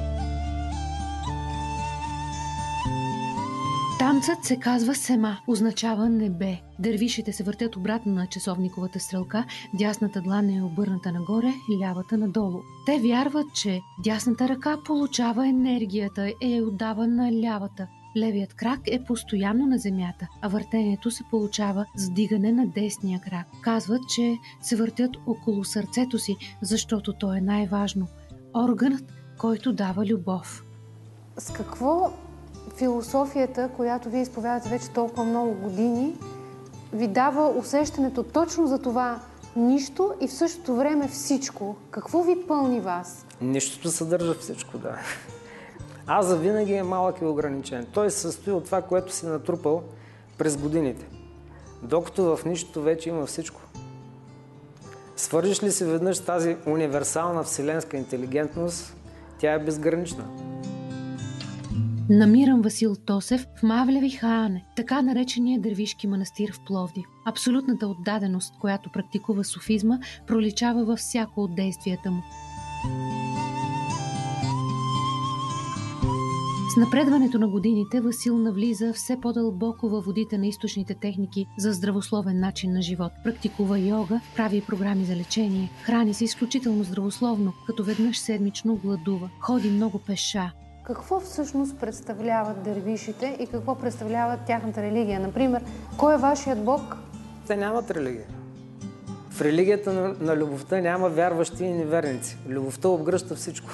Танцът се казва сема, означава небе. Дервишите се въртят обратно на часовниковата стрелка, дясната длан е обърната нагоре, лявата надолу. Те вярват, че дясната ръка получава енергията и я отдава на лявата. Левият крак е постоянно на земята, а въртението се получава с дигане на десния крак. Казват, че се въртят около сърцето си, защото то е най-важно. Органът, който дава любов. С какво философията, която вие изповядате вече толкова много години, ви дава усещането точно за това нищо и в същото време всичко? Какво ви пълни вас? Нищото съдържа всичко, да. Аз завинаги е малък и ограничен. Той се състои от това, което си натрупал през годините. Докато в нищото вече има всичко. Свържиш ли се веднъж с тази универсална вселенска интелигентност, тя е безгранична. Намирам Васил Тосев в Мавлеви Хаане, така наречения Дервишки манастир в Пловдив. Абсолютната отдаденост, която практикува суфизма, проличава във всяко от действията му. С напредването на годините Васил навлиза все по-дълбоко във водите на източните техники за здравословен начин на живот. Практикува йога, прави програми за лечение, храни се изключително здравословно, като веднъж седмично гладува, ходи много пеша. Какво всъщност представляват дервишите и какво представляват тяхната религия? Например, кой е вашият бог? Те нямат религия. В религията на, на любовта няма вярващи и неверници. Любовта обгръща всичко.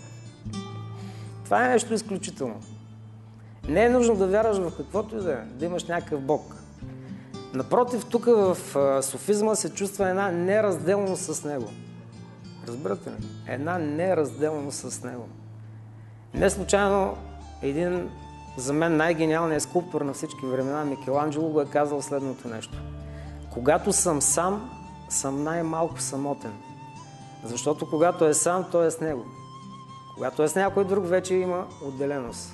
Това е нещо изключително. Не е нужно да вярваш в каквото и да е, да имаш някакъв бог. Напротив, тук в суфизма се чувства една неразделност с него. Разбирате ли? Една неразделност с него. Не случайно един, за мен, най-гениалният скулптор на всички времена, Микеланджело, го е казал следното нещо. Когато съм сам, съм най-малко самотен. Защото когато е сам, той е с него. Когато е с някой друг, вече има отделеност.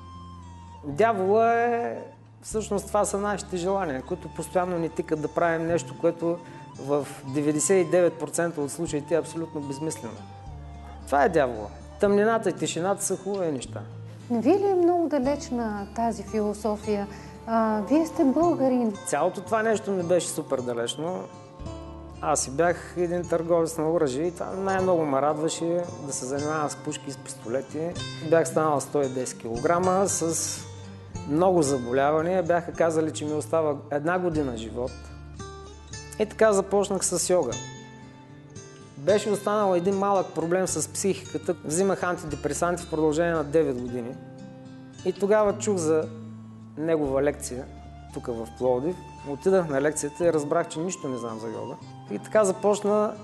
Дявола е... Всъщност това са нашите желания, които постоянно ни тикат да правим нещо, което в деветдесет и девет процента от случаите е абсолютно безмислено. Това е дявола. Тъмнината и тишината са хубави неща. Не ви ли е много далеч на тази философия? А, вие сте българин. Цялото това нещо не беше супер далечно. Аз си бях един търговец на оръжие и това най-много ме радваше да се занимавам с пушки и с пистолети. Бях станал сто и десет килограма с много заболявания. Бяха казали, че ми остава една година живот. И така започнах с йога. Беше останал един малък проблем с психиката. Взимах антидепресанти в продължение на девет години. И тогава чух за негова лекция тук в Пловдив. Отидах на лекцията и разбрах, че нищо не знам за йога. И така започна,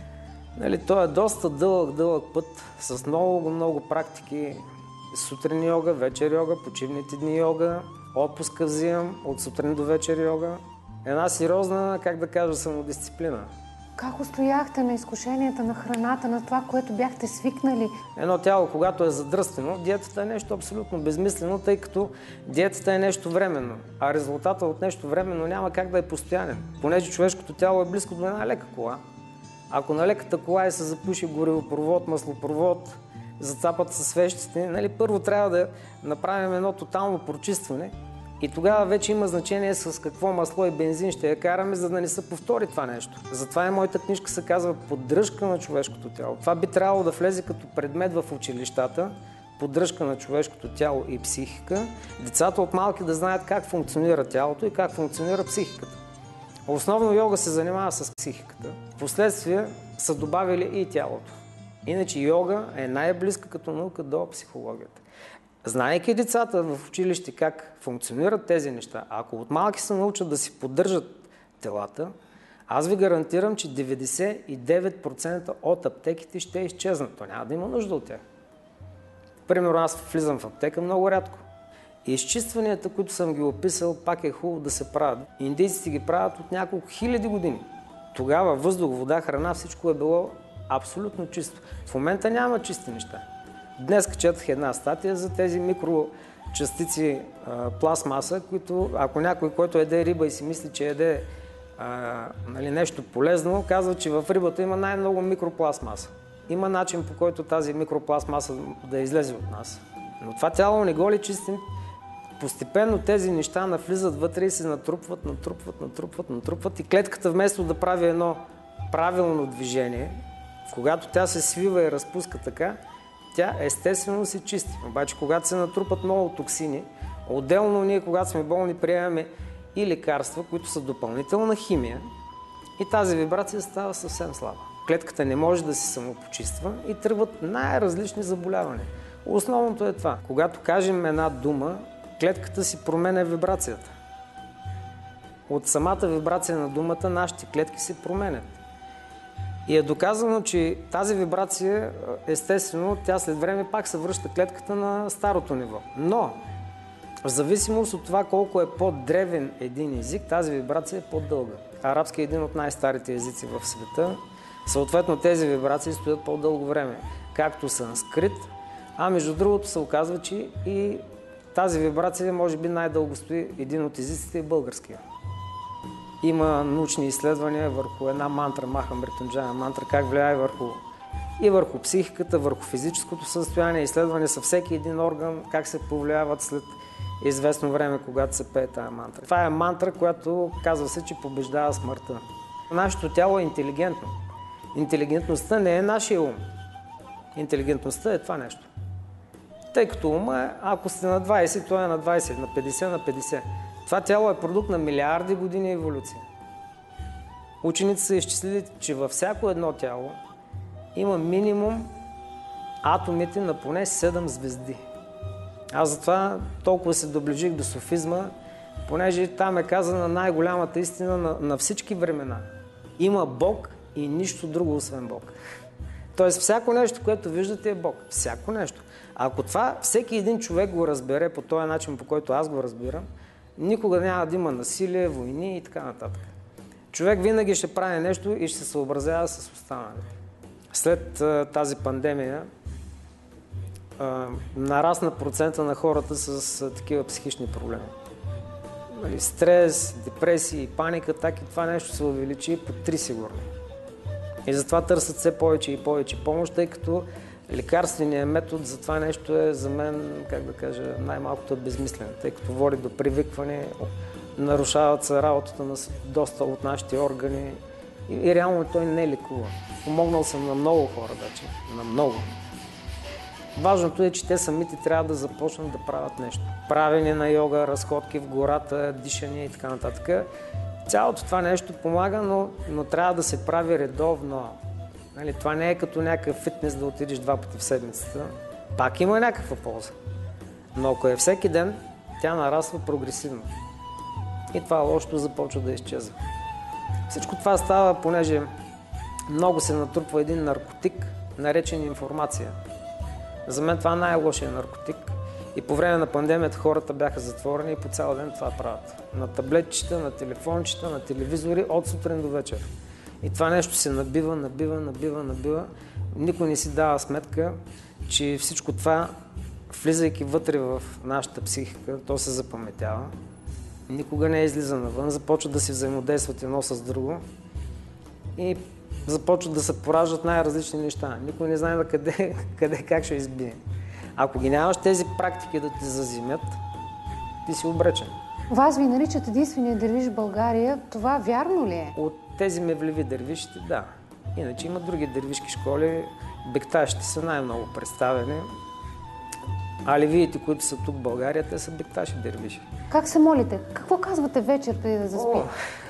нали, той е доста дълъг, дълъг път с много, много практики. Сутрин йога, вечер йога, почивните дни йога, отпуска взимам от сутрин до вечер йога. Една сериозна, как да кажа, самодисциплина. Как устояхте на изкушенията на храната, на това, което бяхте свикнали? Едно тяло, когато е задръстено, диетата е нещо абсолютно безмислено, тъй като диетата е нещо временно, а резултата от нещо временно няма как да е постоянен. Понеже човешкото тяло е близко до една лека кола. Ако на леката кола е се запуши горивопровод, маслопровод, зацапат се свещите, нали, първо трябва да направим едно тотално прочистване и тогава вече има значение с какво масло и бензин ще я караме, за да не се повтори това нещо. Затова и моята книжка се казва "Поддръжка на човешкото тяло". Това би трябвало да влезе като предмет в училищата, поддръжка на човешкото тяло и психика. Децата от малки да знаят как функционира тялото и как функционира психиката. Основно йога се занимава с психиката. Впоследствие са добавили и тялото. Иначе йога е най-близка като наука до психологията. Знаейки децата в училище как функционират тези неща, ако от малки се научат да си поддържат телата, аз ви гарантирам, че деветдесет и девет процента от аптеките ще изчезнат. То няма да има нужда от тях. Примерно аз влизам в аптека много рядко. И изчистванията, които съм ги описал, пак е хубаво да се правят. Индийците ги правят от няколко хиляди години. Тогава въздух, вода, храна, всичко е било абсолютно чисто. В момента няма чисти неща. Днес четах една статия за тези микрочастици а, пластмаса, които ако някой, който еде риба и си мисли, че еде а, нали, нещо полезно, казва, че в рибата има най-много микропластмаса. Има начин, по който тази микропластмаса да излезе от нас. Но това тяло не го ли чистим. Постепенно тези неща навлизат вътре и се натрупват, натрупват, натрупват, натрупват и клетката вместо да прави едно правилно движение, когато тя се свива и разпуска така, тя естествено се чисти. Обаче, когато се натрупат много токсини, отделно ние, когато сме болни, приемаме и лекарства, които са допълнителна химия, и тази вибрация става съвсем слаба. Клетката не може да се самопочиства и тръгват най-различни заболявания. Основното е това. Когато кажем една дума, клетката си променя вибрацията. От самата вибрация на думата нашите клетки се променят. И е доказано, че тази вибрация, естествено, тя след време пак се връща клетката на старото ниво. Но, в зависимост от това колко е по-древен един език, тази вибрация е по-дълга. Арабски е един от най-старите езици в света. Съответно, тези вибрации стоят по-дълго време. Както санскрит, а между другото се оказва, че и тази вибрация може би най-дълго стои един от езиците е българския. Има научни изследвания върху една мантра, Маха Мритюнджая мантра, как влияе върху и върху психиката, върху физическото състояние, изследвания със всеки един орган, как се повлияват след известно време, когато се пее тая мантра. Това е мантра, която казва се, че побеждава смъртта. Нашето тяло е интелигентно. Интелигентността не е нашия ум. Интелигентността е това нещо. Тъй като ума е, ако сте на двайсет, той е на двайсет, на петдесет, на петдесет. Това тяло е продукт на милиарди години еволюция. Учените са изчислили, че във всяко едно тяло има минимум атомите на поне седем звезди. Аз затова толкова се доближих до софизма, понеже там е казана най-голямата истина на, на всички времена. Има Бог и нищо друго освен Бог. Тоест всяко нещо, което виждате, е Бог. Всяко нещо. Ако това всеки един човек го разбере по този начин, по който аз го разбирам, никога няма да има насилие, войни и така нататък. Човек винаги ще прави нещо и ще се съобразява с останалите. След а, тази пандемия а, нарасна процента на хората с а, такива психични проблеми. Нали, стрес, депресии, паника, так и това нещо се увеличи по три сигурно. И затова търсят все повече и повече помощ, тъй като лекарственият метод за това нещо е за мен, как да кажа, най-малкото е безмислен, тъй като води до привикване, нарушават се работата на доста от нашите органи и, и реално той не лекува. Помогнал съм на много хора вече, на много. Важното е, че те самите трябва да започнат да правят нещо. Правене на йога, разходки в гората, дишане и така нататък. Цялото това нещо помага, но, но трябва да се прави редовно. Нали, това не е като някакъв фитнес да отидеш два пъти в седмицата. Пак има някаква полза. Но ако е всеки ден, тя нараства прогресивно. И това лошото започва да изчезва. Всичко това става, понеже много се натрупва един наркотик, наречен информация. За мен това най-лошият наркотик. И по време на пандемията хората бяха затворени и по цял ден това правят. На таблетчета, на телефончета, на телевизори от сутрин до вечер. И това нещо се набива, набива, набива, набива. Никой не си дава сметка, че всичко това, влизайки вътре в нашата психика, то се запаметява. Никога не излиза навън, започват да си взаимодействат едно с друго и започват да се пораждат най-различни неща. Никой не знае да къде, къде как ще избие. Ако ги нямаш тези практики да те зазимят, ти си обречен. Вас ви наричат единствения дервиш в България. Това вярно ли е? От тези мевливи дервишите, да. Иначе има други дервишки школи. Бекташите са най-много представени. Алевиите, които са тук в България, те са бекташи дервиши. Как се молите? Какво казвате вечер преди да заспите?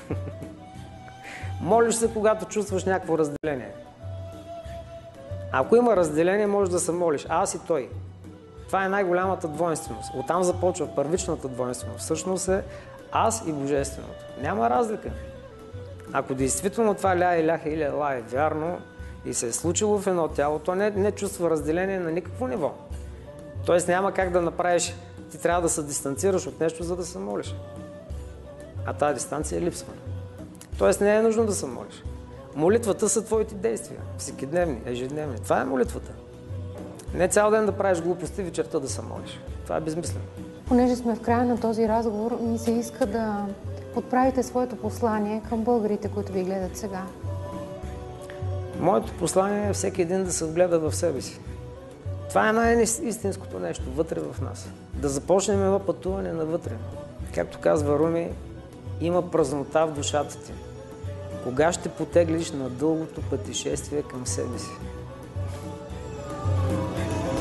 Молиш се, когато чувстваш някакво разделение. Ако има разделение, можеш да се молиш. Аз и той. Това е най-голямата двойственост. Оттам започва първичната двойственост. Всъщност е аз и Божественото. Няма разлика. Ако действително това ля и ляха или ла е вярно и се е случило в едно тяло, то не, не чувства разделение на никакво ниво. Тоест няма как да направиш, ти трябва да се дистанцираш от нещо, за да се молиш. А тази дистанция е липсва. Тоест не е нужно да се молиш. Молитвата са твоите действия. Всекидневни, ежедневни. Това е молитвата. Не цял ден да правиш глупости, вечерта да се молиш. Това е безмислено. Понеже сме в края на този разговор, ми се иска да отправите своето послание към българите, които ви гледат сега. Моето послание е всеки един да се вгледа в себе си. Това е най-истинското нещо вътре в нас. Да започнем едно пътуване навътре. Както казва Руми, има празнота в душата ти. Кога ще потеглиш на дългото пътешествие към себе си?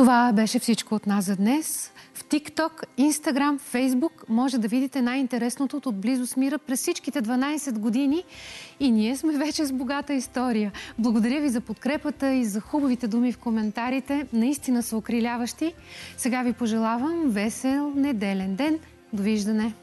Това беше всичко от нас за днес. В TikTok, Instagram, Facebook може да видите най-интересното от отблизо с мира през всичките дванайсет години и ние сме вече с богата история. Благодаря ви за подкрепата и за хубавите думи в коментарите. Наистина са окриляващи. Сега ви пожелавам весел неделен ден. Довиждане!